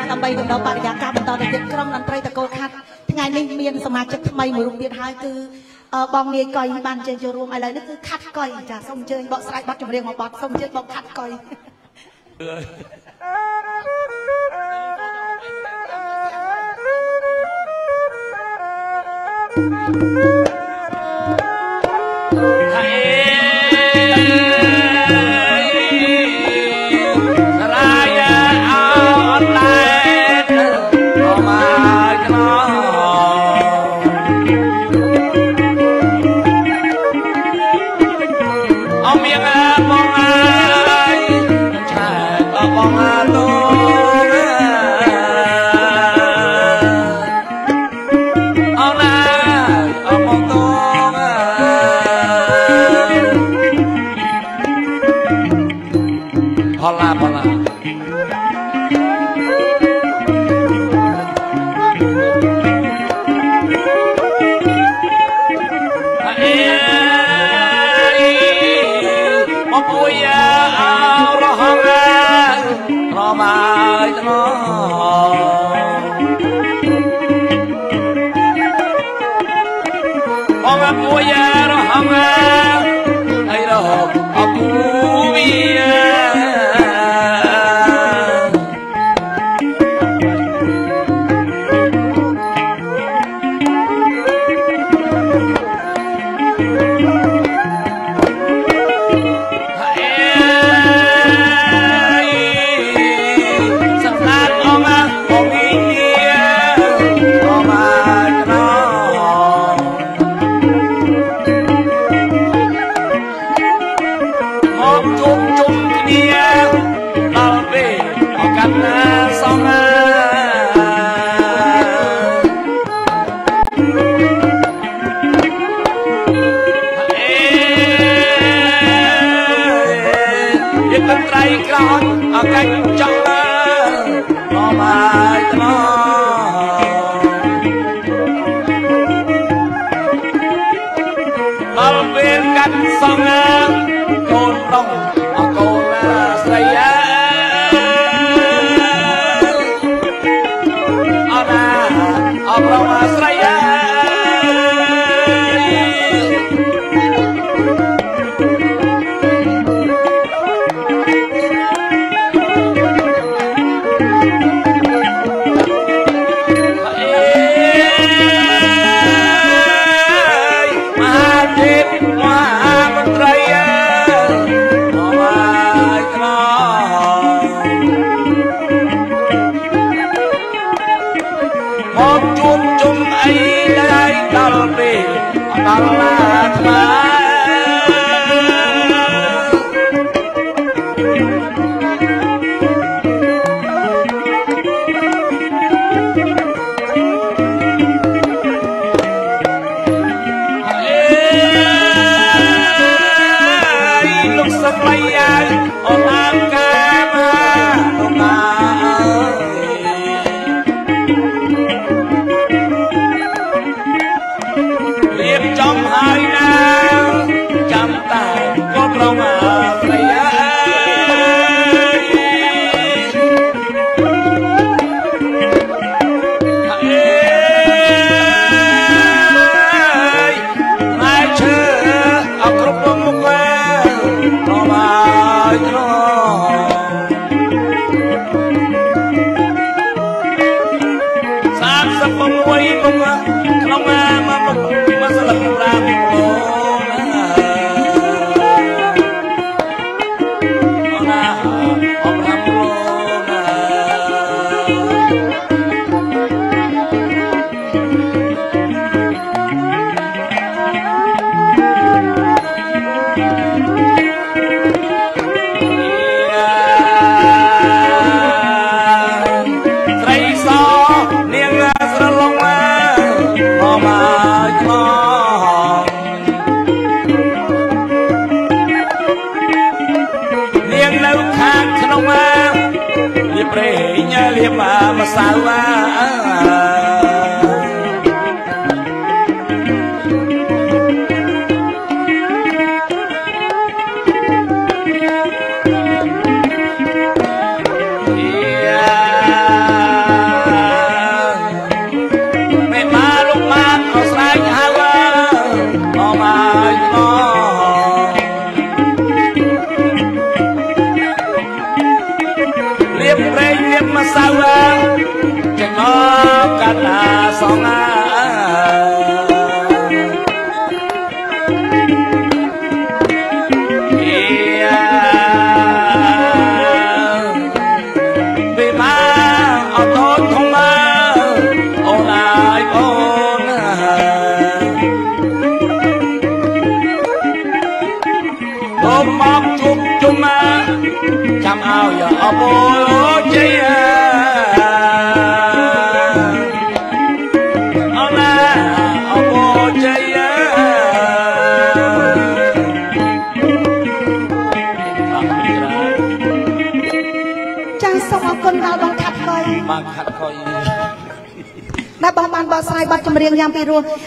làm bay được đâu bạn giá caoបន្តđược những trong lần tây ta cô khát ngày nay miền sớm chất mây mùi rụng điện hai cứ bong nghề coi ban trên cho ruộng ai lấy nó cứ khát coi trả xong chơi bọn sai bắt trong riêng một bọt xong chơi bọn khát coi nhiệt mà sao chẳng có cả là song vì mà ở tốt không mà ôn lại ôn ôm mọc chúc chung mà chăm ao giờ ở bố chơi con vào bằng khát coi mà khát coi ដែលបងបានបកស្រាយបទចម្រៀងយ៉ាងពីរោះ